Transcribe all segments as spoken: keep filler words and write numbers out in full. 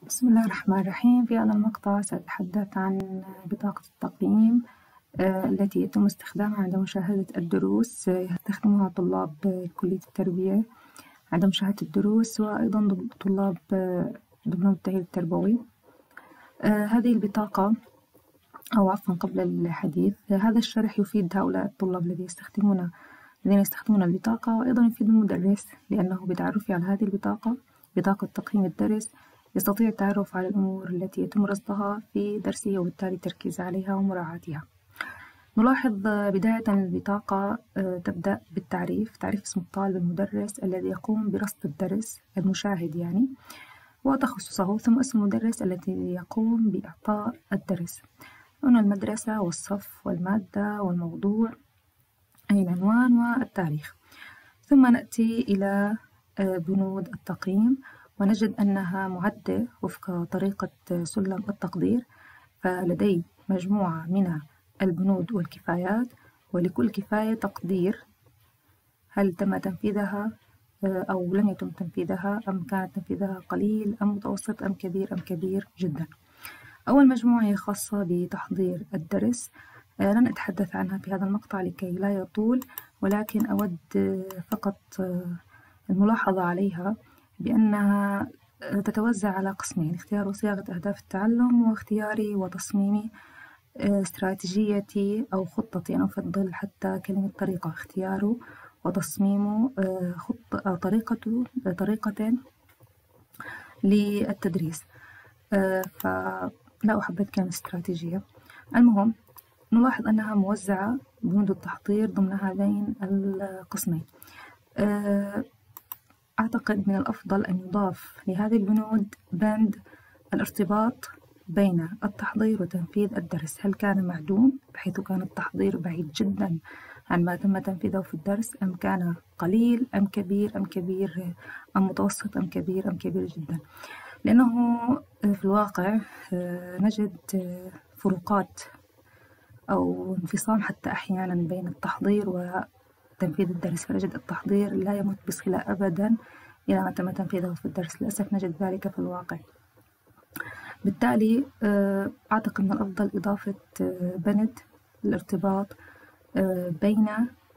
بسم الله الرحمن الرحيم. في هذا المقطع سأتحدث عن بطاقة التقييم آه، التي يتم استخدامها عند مشاهدة الدروس. آه، يستخدمها طلاب آه، كلية التربية عند مشاهدة الدروس، وأيضا طلاب آه، دبلوم التأهيل التربوي. آه، هذه البطاقة أو عفوا قبل الحديث، آه، هذا الشرح يفيد هؤلاء الطلاب الذين يستخدمون الذين يستخدمون البطاقة، وأيضا يفيد المدرس، لأنه بتعرفه على هذه البطاقة، بطاقة تقييم الدرس، يستطيع التعرف على الأمور التي يتم رصدها في درسه، وبالتالي التركيز عليها ومراعاتها. نلاحظ بداية البطاقة تبدأ بالتعريف، تعريف اسم الطالب المدرس الذي يقوم برصد الدرس، المشاهد يعني، وتخصصه، ثم اسم المدرس الذي يقوم بإعطاء الدرس، هنا المدرسة والصف والمادة والموضوع أي العنوان والتاريخ. ثم نأتي إلى بنود التقييم، ونجد أنها معدة وفق طريقة سلم التقدير، فلدي مجموعة من البنود والكفايات، ولكل كفاية تقدير هل تم تنفيذها أو لم يتم تنفيذها، أم كان تنفيذها قليل أم متوسط أم كبير أم كبير جدا. أول مجموعة هي خاصة بتحضير الدرس، لن أتحدث عنها في هذا المقطع لكي لا يطول، ولكن أود فقط الملاحظة عليها بأنها تتوزع على قسمين: اختيار وصياغة أهداف التعلم، واختياري وتصميمي استراتيجيتي أو خطتي. أنا أفضل حتى كلمة طريقة، اختياره وتصميمه خطة طريقة طريقة للتدريس، فلا أحبذ كلمة استراتيجية. المهم، نلاحظ أنها موزعة بنود التحضير ضمن هذين القسمين. أعتقد من الأفضل أن يضاف لهذه البنود بند الارتباط بين التحضير وتنفيذ الدرس، هل كان معدوم بحيث كان التحضير بعيد جدا عن ما تم تنفيذه في الدرس، أم كان قليل أم كبير أم كبير أم متوسط أم كبير أم كبير جدا، لأنه في الواقع نجد فروقات أو انفصام حتى أحيانا بين التحضير وتنفيذ الدرس، فنجد التحضير لا يمت بصلة أبدا إلى ما تم تنفيذه في الدرس، للأسف نجد ذلك في الواقع. بالتالي أعتقد من الأفضل إضافة بند الارتباط بين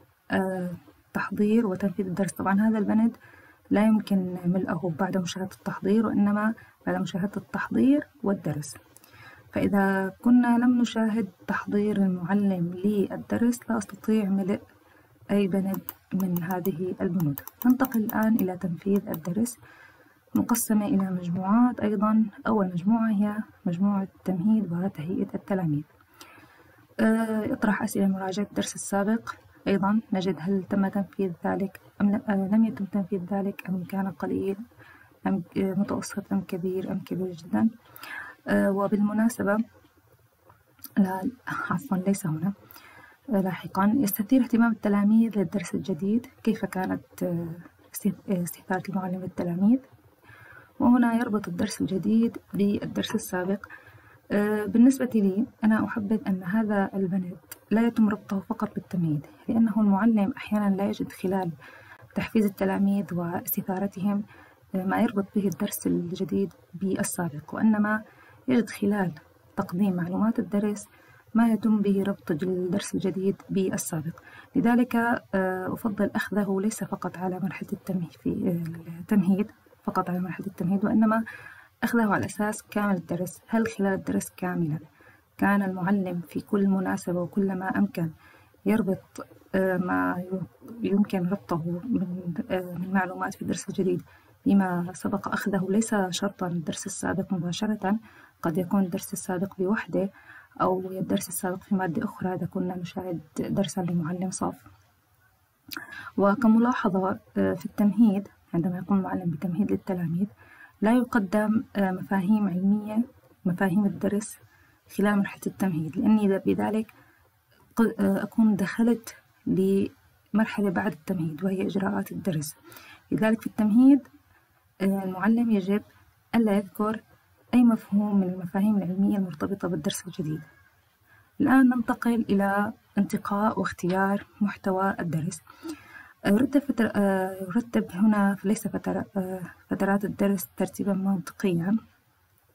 تحضير وتنفيذ الدرس. طبعا هذا البند لا يمكن ملئه بعد مشاهدة التحضير، وإنما بعد مشاهدة التحضير والدرس. فإذا كنا لم نشاهد تحضير المعلم للدرس لا أستطيع ملء أي بند من هذه البنود. ننتقل الآن إلى تنفيذ الدرس، مقسمة إلى مجموعات أيضا. أول مجموعة هي مجموعة تمهيد وتهيئة التلاميذ. اطرح أسئلة مراجعة الدرس السابق، أيضا نجد هل تم تنفيذ ذلك أم لم يتم تنفيذ ذلك، أم كان قليل أم متوسط أم كبير أم كبير جدا. وبالمناسبة لا عفوا ليس هنا، لاحقا يستثير اهتمام التلاميذ للدرس الجديد، كيف كانت استثارة المعلم للتلاميذ، وهنا يربط الدرس الجديد بالدرس السابق. بالنسبة لي أنا أحبذ أن هذا البند لا يتم ربطه فقط بالتمهيد، لأنه المعلم أحيانا لا يجد خلال تحفيز التلاميذ واستثارتهم ما يربط به الدرس الجديد بالسابق، وإنما يجد خلال تقديم معلومات الدرس ما يتم به ربط الدرس الجديد بالسابق. لذلك أفضل أخذه ليس فقط على مرحلة التمهيد في التمهيد فقط على مرحلة التمهيد، وإنما أخذه على أساس كامل الدرس. هل خلال الدرس كاملا كان المعلم في كل مناسبة وكل ما أمكن يربط ما يمكن ربطه من معلومات في الدرس الجديد بما سبق أخذه، ليس شرطا الدرس السابق مباشرة، قد يكون الدرس السابق بوحدة أو الدرس السابق في مادة أخرى إذا كنا نشاهد درسا لمعلم صف. وكملاحظة في التمهيد، عندما يقوم المعلم بتمهيد للتلاميذ لا يقدم مفاهيم علمية مفاهيم الدرس خلال مرحلة التمهيد، لأني بذلك أكون دخلت لمرحلة بعد التمهيد وهي إجراءات الدرس. لذلك في التمهيد المعلم يجب ألا يذكر أي مفهوم من المفاهيم العلمية المرتبطة بالدرس الجديد. الآن ننتقل إلى انتقاء واختيار محتوى الدرس. رتب, فتر... رتب هنا ليس فتر... فترات الدرس ترتيبا منطقيا،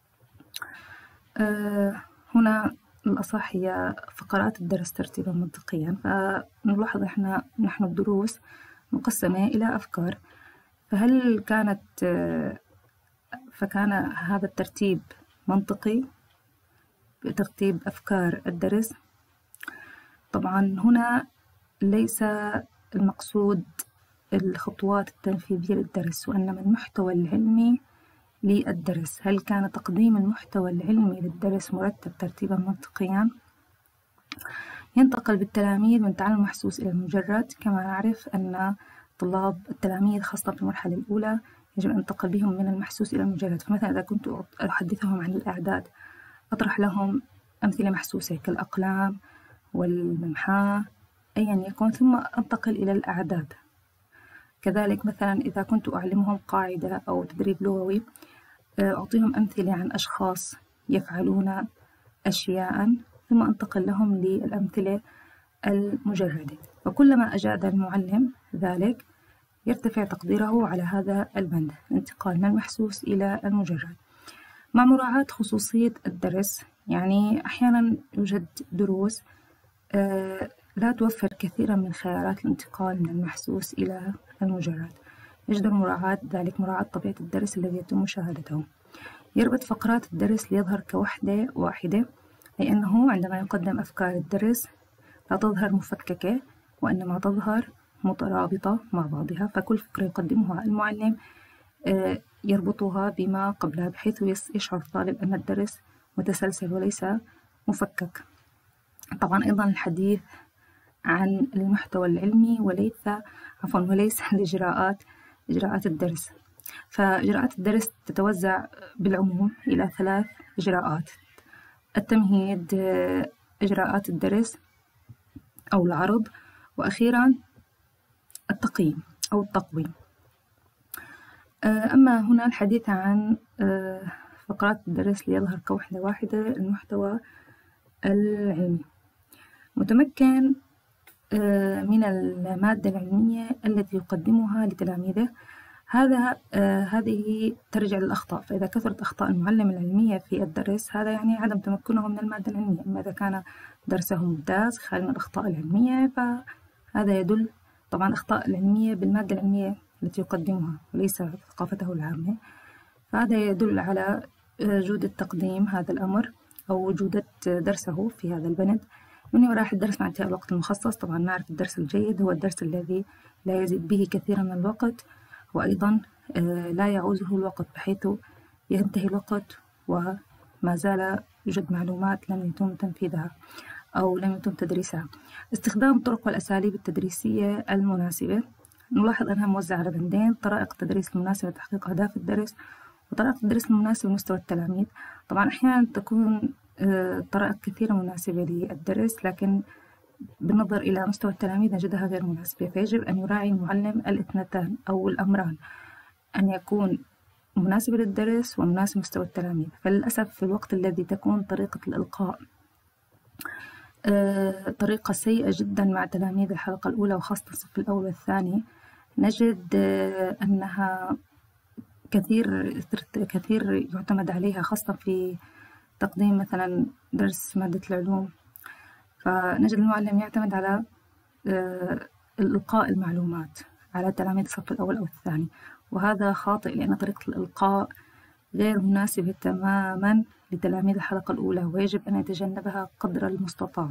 آه، هنا الأصح هي فقرات الدرس ترتيبا منطقيا. فنلاحظ إحنا نحن الدروس مقسمة إلى أفكار، فهل كانت آه، فكان هذا الترتيب منطقي بترتيب أفكار الدرس؟ طبعا هنا ليس المقصود الخطوات التنفيذية للدرس، وإنما المحتوى العلمي للدرس. هل كان تقديم المحتوى العلمي للدرس مرتب ترتيبا منطقيا؟ ينتقل بالتلاميذ من تعلم المحسوس إلى المجرد. كما نعرف أن طلاب التلاميذ خاصة في المرحلة الأولى يجب أن أنتقل بهم من المحسوس إلى المجرد. فمثلا إذا كنت أحدثهم عن الأعداد أطرح لهم أمثلة محسوسة كالأقلام والممحاة أيا يكن، ثم أنتقل إلى الأعداد. كذلك مثلا إذا كنت أعلمهم قاعدة أو تدريب لغوي أعطيهم أمثلة عن أشخاص يفعلون أشياء، ثم أنتقل لهم للأمثلة المجردة. وكلما أجاد المعلم ذلك يرتفع تقديره على هذا البند، الانتقال من المحسوس إلى المجرد، مع مراعاة خصوصية الدرس. يعني أحيانا يوجد دروس لا توفر كثيرا من خيارات الانتقال من المحسوس إلى المجرد، يجدر مراعاة ذلك مراعاة طبيعة الدرس الذي يتم مشاهدته. يربط فقرات الدرس ليظهر كوحدة واحدة، أي أنه عندما يقدم أفكار الدرس لا تظهر مفككة، وإنما تظهر مترابطة مع بعضها. فكل فكرة يقدمها المعلم يربطها بما قبلها، بحيث يشعر الطالب أن الدرس متسلسل وليس مفكك. طبعا أيضا الحديث عن المحتوى العلمي وليس عفوا وليس الإجراءات إجراءات الدرس. فإجراءات الدرس تتوزع بالعموم إلى ثلاث إجراءات: التمهيد، إجراءات الدرس أو العرض، وأخيرا التقييم أو التقويم. أما هنا الحديث عن فقرات الدرس ليظهر كوحدة واحدة. المحتوى العلمي متمكن من المادة العلمية التي يقدمها لتلاميذه. هذا هذه ترجع للأخطاء. فإذا كثرت أخطاء المعلم العلمية في الدرس هذا يعني عدم تمكنه من المادة العلمية. أما إذا كان درسه ممتاز خالي من الأخطاء العلمية فهذا يدل، طبعا الأخطاء العلمية بالمادة العلمية التي يقدمها وليس ثقافته العامة، فهذا يدل على جودة تقديم هذا الأمر أو جودة درسه في هذا البند. من وراح الدرس مع انتهاء الوقت المخصص. طبعا نعرف الدرس الجيد هو الدرس الذي لا يزيد به كثيرا من الوقت، وأيضا لا يعوزه الوقت بحيث ينتهي الوقت وما زال يوجد معلومات لم يتم تنفيذها أو لم يتم تدريسها. استخدام الطرق والأساليب التدريسية المناسبة. نلاحظ أنها موزعة على بندين: طرائق التدريس المناسبة لتحقيق أهداف الدرس، وطريقة التدريس المناسبة لمستوى التلاميذ. طبعا أحيانا تكون طرائق كثيرة مناسبة للدرس، لكن بالنظر إلى مستوى التلاميذ نجدها غير مناسبة. فيجب أن يراعي المعلم الاثنتان أو الأمران، أن يكون مناسب للدرس ومناسب مستوى التلاميذ. فللأسف في الوقت الذي تكون طريقة الإلقاء طريقة سيئة جدا مع تلاميذ الحلقة الأولى وخاصة الصف الأول والثاني، نجد أنها كثير كثير يعتمد عليها، خاصة في تقديم مثلا درس مادة العلوم. فنجد المعلم يعتمد على إلقاء المعلومات على تلاميذ الصف الأول أو الثاني، وهذا خاطئ لأن طريقة الإلقاء غير مناسبة تماما لتلاميذ الحلقة الأولى، ويجب أن يتجنبها قدر المستطاع.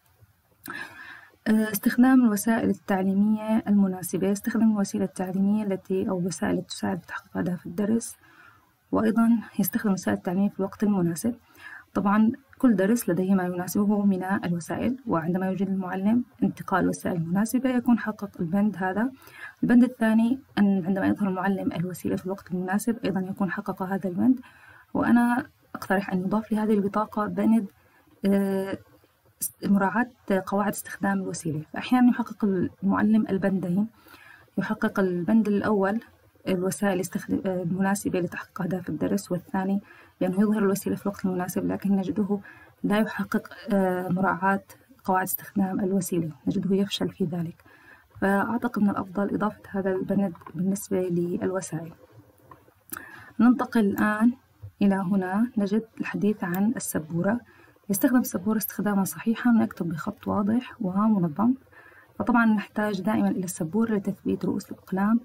استخدام الوسائل التعليمية المناسبة. يستخدم الوسيلة التعليمية التي أو الوسائل التي تساعد في تحقيق أهداف الدرس، وأيضا يستخدم الوسائل التعليمية في الوقت المناسب. طبعا كل درس لديه ما يناسبه من الوسائل، وعندما يوجد المعلم انتقال الوسائل المناسبة يكون حقق البند هذا. البند الثاني أن عندما يظهر المعلم الوسيلة في الوقت المناسب أيضا يكون حقق هذا البند. وأنا أقترح أن يضاف لهذه البطاقة بند مراعاة قواعد استخدام الوسيلة. فأحيانا يحقق المعلم البندين، يحقق البند الأول الوسائل المناسبة لتحقيق أهداف الدرس، والثاني لأنه يظهر الوسيلة في الوقت المناسب، لكن نجده لا يحقق مراعاة قواعد استخدام الوسيلة، نجده يفشل في ذلك. فأعتقد من الأفضل إضافة هذا البند بالنسبة للوسائل. ننتقل الآن إلى هنا نجد الحديث عن السبورة. يستخدم السبورة استخداما صحيحا ويكتب بخط واضح ومنظم. فطبعا نحتاج دائما إلى السبورة لتثبيت رؤوس الأقلام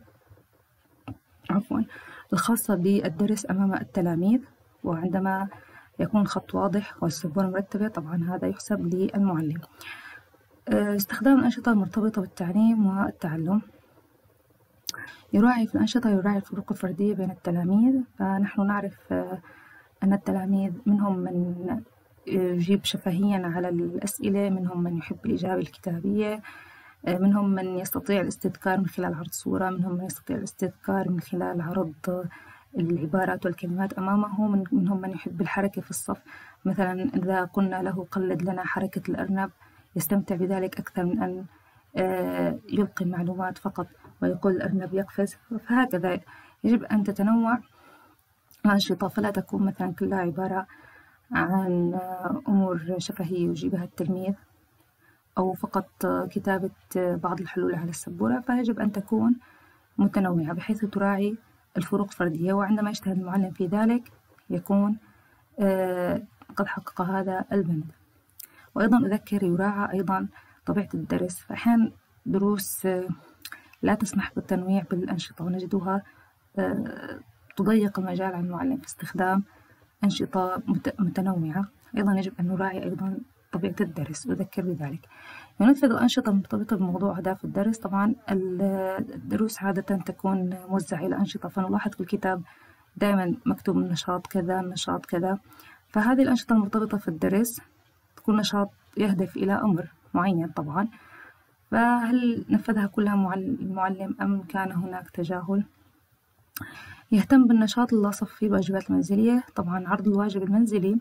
عفوا الخاصة بالدرس أمام التلاميذ، وعندما يكون الخط واضح والسبورة مرتبة طبعا هذا يحسب للمعلم. استخدام الأنشطة المرتبطة بالتعليم والتعلم. يراعي في الأنشطة يراعي الفروق الفردية بين التلاميذ. فنحن نعرف أن التلاميذ منهم من يجيب شفهيا على الأسئلة، منهم من يحب الإجابة الكتابية، منهم من يستطيع الاستذكار من خلال عرض صورة، منهم من يستطيع الاستذكار من خلال عرض العبارات والكلمات أمامه، منهم من يحب الحركة في الصف. مثلا إذا قلنا له قلد لنا حركة الأرنب يستمتع بذلك أكثر من أن يلقي المعلومات فقط ويقول الأرنب يقفز. فهكذا يجب أن تتنوع الأنشطة، فلا تكون مثلا كلها عبارة عن أمور شفهية يجيبها التلميذ أو فقط كتابة بعض الحلول على السبورة. فيجب أن تكون متنوعة بحيث تراعي الفروق الفردية، وعندما يجتهد المعلم في ذلك يكون قد حقق هذا البند. وأيضا أذكر يراعى أيضا طبيعة الدرس. فأحيانا دروس لا تسمح بالتنويع بالأنشطة ونجدها تضيق المجال على المعلم في استخدام أنشطة متنوعة. أيضا يجب أن نراعي أيضا طبيعة الدرس وأذكر بذلك. ينفذ أنشطة مرتبطة بموضوع أهداف الدرس. طبعا الدروس عادة تكون موزعة إلى أنشطة، فنلاحظ في الكتاب دائما مكتوب النشاط كذا النشاط كذا. فهذه الأنشطة المرتبطة في الدرس تكون نشاط يهدف إلى أمر معين طبعا. فهل نفذها كلها المعلم أم كان هناك تجاهل؟ يهتم بالنشاط اللاصق في الواجبات المنزلية. طبعا عرض الواجب المنزلي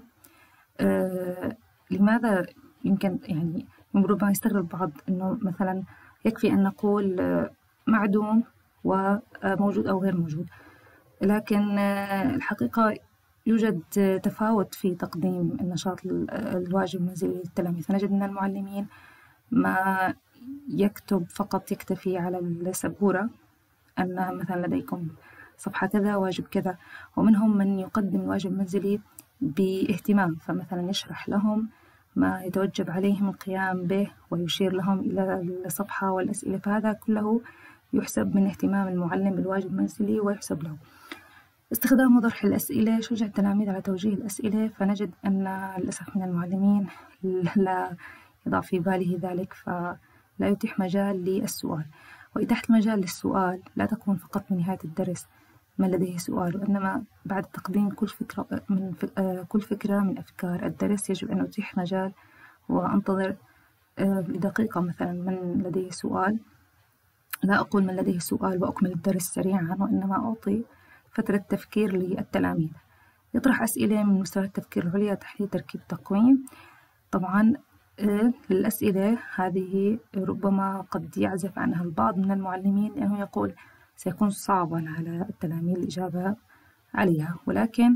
آه لماذا يمكن يعني ربما يستغرب البعض أنه مثلا يكفي أن نقول معدوم وموجود أو غير موجود، لكن الحقيقة يوجد تفاوت في تقديم النشاط الواجب المنزلي للتلاميذ. فنجد أن المعلمين ما يكتب فقط يكتفي على السبورة أن مثلا لديكم صفحة كذا واجب كذا، ومنهم من يقدم الواجب المنزلي باهتمام، فمثلا يشرح لهم ما يتوجب عليهم القيام به ويشير لهم إلى الصفحة والأسئلة. فهذا كله يحسب من اهتمام المعلم بالواجب المنزلي ويحسب له. استخدام وطرح الأسئلة. يشجع التلاميذ على توجيه الأسئلة. فنجد أن للأسف من المعلمين لا يضع في باله ذلك، فلا يتيح مجال للسؤال. وإتاحة المجال للسؤال لا تكون فقط من نهاية الدرس من لديه سؤال، وإنما بعد تقديم كل فكرة من كل فكرة من أفكار الدرس يجب أن أتيح مجال وأنتظر لدقيقة مثلا من لديه سؤال. لا أقول من لديه سؤال وأكمل الدرس سريعا، وإنما أعطي فترة تفكير للتلاميذ. يطرح أسئلة من مستوى التفكير العليا تحديد تركيب تقويم. طبعا الأسئلة هذه ربما قد يعزف عنها البعض من المعلمين لأنه يقول سيكون صعبا على التلاميذ الإجابة عليها، ولكن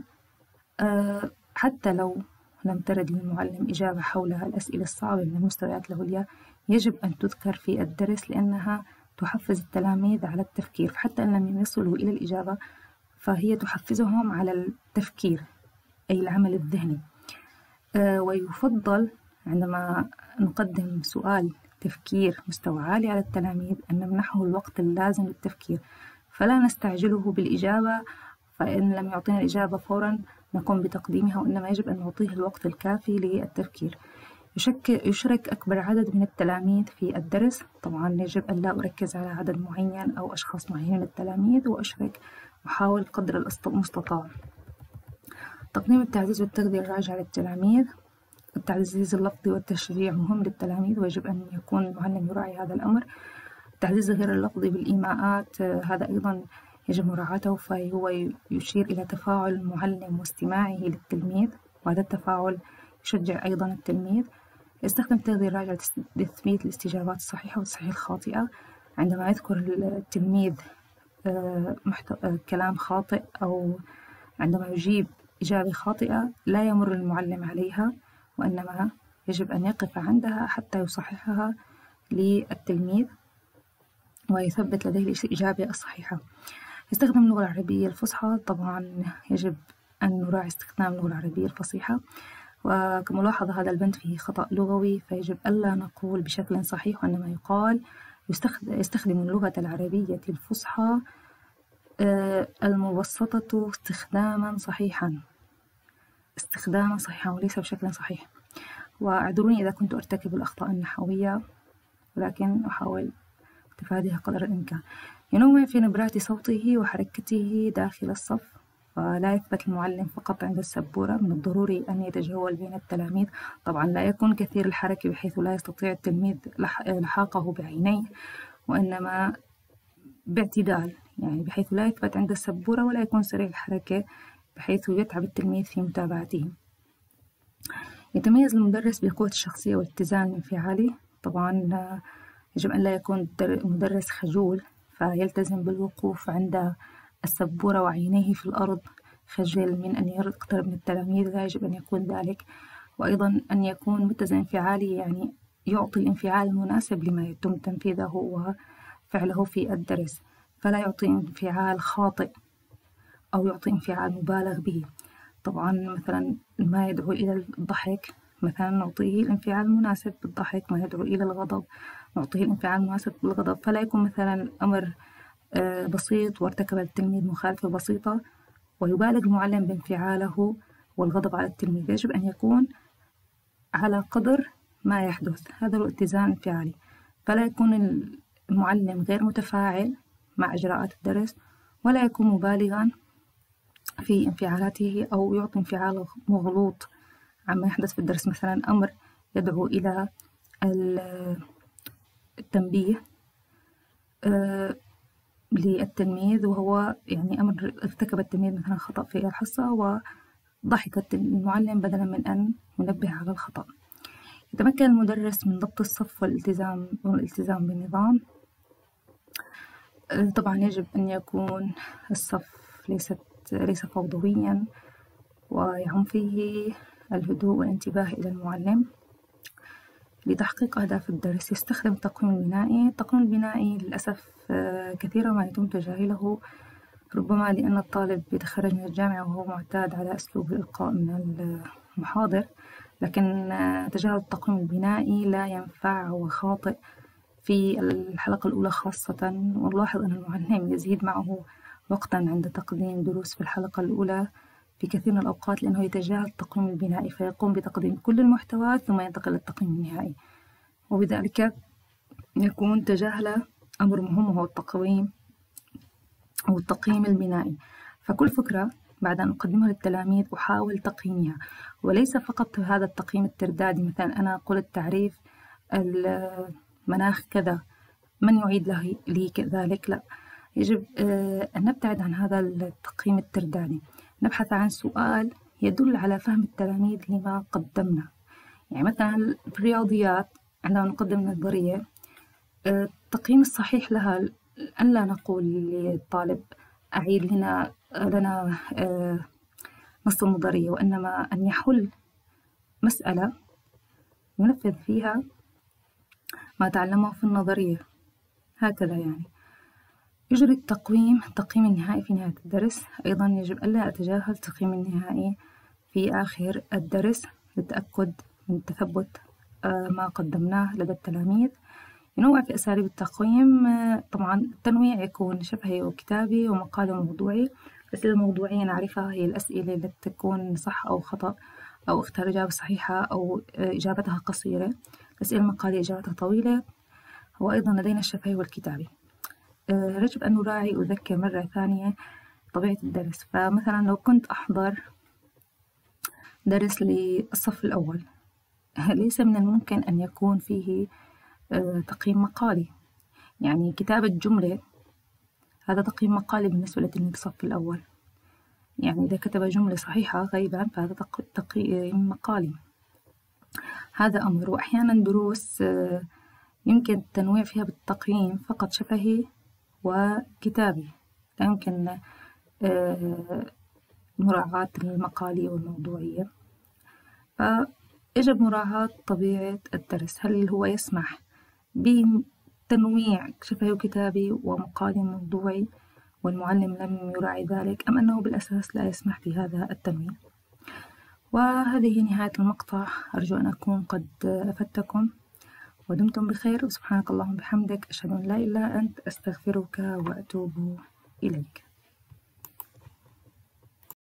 حتى لو لم ترد للمعلم إجابة حول الأسئلة الصعبة من المستويات العليا يجب أن تذكر في الدرس لأنها تحفز التلاميذ على التفكير. فحتى إن لم يصلوا إلى الإجابة فهي تحفزهم على التفكير أي العمل الذهني. ويفضل عندما نقدم سؤال تفكير مستوى عالي على التلاميذ أن نمنحه الوقت اللازم للتفكير، فلا نستعجله بالإجابة، فإن لم يعطينا الإجابة فورا نقوم بتقديمها، وإنما يجب أن نعطيه الوقت الكافي للتفكير. يشارك أكبر عدد من التلاميذ في الدرس. طبعا يجب أن لا أركز على عدد معين أو أشخاص معينين من التلاميذ، وأشارك أحاول قدر المستطاع. تقديم التعزيز والتغذية الراجعة للتلاميذ. التعزيز اللفظي والتشجيع مهم للتلاميذ ويجب أن يكون المعلم يراعي هذا الأمر. التعزيز غير اللفظي بالإيماءات هذا أيضا يجب مراعاته، فهو يشير إلى تفاعل المعلم واستماعه للتلميذ، وهذا التفاعل يشجع أيضا التلميذ. يستخدم التغذية الراجعة لتثبيت الاستجابات الصحيحة والصحيحة الخاطئة. عندما يذكر التلميذ كلام خاطئ أو عندما يجيب إجابة خاطئة لا يمر المعلم عليها، وإنما يجب أن يقف عندها حتى يصححها للتلميذ ويثبت لديه الإجابة الصحيحة. يستخدم اللغة العربية الفصحى. طبعا يجب أن نراعي استخدام اللغة العربية الفصيحة. وكملاحظة هذا البند فيه خطأ لغوي، فيجب ألا نقول بشكل صحيح، وإنما يقال يستخدم اللغة العربية الفصحى المبسطة استخداما صحيحا استخداما صحيحا وليس بشكل صحيح. واعذروني إذا كنت أرتكب الأخطاء النحوية، ولكن أحاول تفاديها قدر الإمكان. ينوع في نبرات صوته وحركته داخل الصف، ولا يثبت المعلم فقط عند السبورة، من الضروري أن يتجول بين التلاميذ. طبعا لا يكون كثير الحركة بحيث لا يستطيع التلميذ لحاقه بعينيه، وإنما باعتدال، يعني بحيث لا يثبت عند السبورة ولا يكون سريع الحركة بحيث يتعب التلميذ في متابعته. يتميز المدرس بقوة الشخصية والاتزان الانفعالي. طبعا يجب أن لا يكون مدرس خجول فيلتزم بالوقوف عند السبورة وعينيه في الأرض، خجل من أن يقترب من التلاميذ، لا يجب أن يكون ذلك. وأيضا أن يكون متزن انفعالي، يعني يعطي الانفعال المناسب لما يتم تنفيذه وفعله في الدرس، فلا يعطي انفعال خاطئ أو يعطي انفعال مبالغ به. طبعا مثلا ما يدعو إلى الضحك مثلا نعطيه الانفعال المناسب بالضحك، ما يدعو إلى الغضب نعطيه الانفعال المناسب بالغضب، فلا يكون مثلا الأمر بسيط وارتكب التلميذ مخالفة بسيطة ويبالغ المعلم بانفعاله والغضب على التلميذ. يجب أن يكون على قدر ما يحدث، هذا هو الاتزان الانفعالي، فلا يكون المعلم غير متفاعل مع إجراءات الدرس، ولا يكون مبالغا في انفعالاته أو يعطي انفعال مغلوط عما يحدث في الدرس، مثلا أمر يدعو إلى التنبيه للتلميذ وهو يعني أمر ارتكب التلميذ مثلا خطأ في الحصة وضحك المعلم بدلا من أن ينبه على الخطأ. يتمكن المدرس من ضبط الصف والالتزام والالتزام بالنظام. طبعا يجب أن يكون الصف ليست ليس فوضويا، ويعم فيه الهدوء والانتباه إلى المعلم. لتحقيق أهداف الدرس يستخدم التقويم البنائي. التقويم البنائي للأسف كثيرا ما يتم تجاهله، ربما لأن الطالب يتخرج من الجامعة وهو معتاد على أسلوب الإلقاء من المحاضر، لكن تجاهل التقويم البنائي لا ينفع وخاطئ في الحلقة الأولى خاصة. ونلاحظ أن المعلم يزيد معه وقتا عند تقديم دروس في الحلقة الأولى في كثير من الأوقات، لأنه يتجاهل التقويم البنائي فيقوم بتقديم كل المحتوى ثم ينتقل للتقييم النهائي، وبذلك يكون تجاهل أمر مهم وهو التقويم أو التقييم البنائي. فكل فكرة بعد أن أقدمها للتلاميذ أحاول تقييمها، وليس فقط هذا التقييم التردادي، مثلا أنا قلت تعريف المناخ كذا من يعيد له لي كذلك، لا، يجب أن نبتعد عن هذا التقييم التردادي، نبحث عن سؤال يدل على فهم التلاميذ لما قدمنا. يعني مثلا في الرياضيات عندما نقدم نظرية، التقييم الصحيح لها أن لا نقول للطالب أعيد لنا لنا نص النظرية، وإنما أن يحل مسألة ينفذ فيها ما تعلمه في النظرية، هكذا. يعني يجري التقويم التقييم النهائي في نهاية الدرس. أيضا يجب ألا أتجاهل التقييم النهائي في آخر الدرس للتأكد من تثبت ما قدمناه لدى التلاميذ. ينوع في أساليب التقويم. طبعا التنويع يكون شفهي وكتابي ومقالي وموضوعي. الأسئلة الموضوعية نعرفها هي الأسئلة التي تكون صح أو خطأ أو اختار إجابة صحيحة أو إجابتها قصيرة. الأسئلة المقالية إجابتها طويلة. وأيضا لدينا الشفهي والكتابي. يجب أن نراعي أذكر مرة ثانية طبيعة الدرس. فمثلا لو كنت أحضر درس للصف الأول، ليس من الممكن أن يكون فيه تقييم مقالي، يعني كتابة جملة هذا تقييم مقالي بالنسبة لتلميذ الصف الأول. يعني إذا كتب جملة صحيحة غيبا فهذا تقييم مقالي، هذا أمر. وأحيانا دروس يمكن التنويع فيها بالتقييم فقط شفهي وكتابي، لا يمكن مراعاة المقالي والموضوعية. فيجب مراعاة طبيعة الدرس، هل هو يسمح بتنويع شفهي وكتابي ومقالي وموضوعي، والمعلم لم يراعي ذلك، أم أنه بالأساس لا يسمح بهذا التنوين. وهذه نهاية المقطع، أرجو أن أكون قد أفدتكم ودمتم بخير، وسبحانك اللهم وبحمدك، أشهد أن لا إله إلا أنت، أستغفرك وأتوب إليك.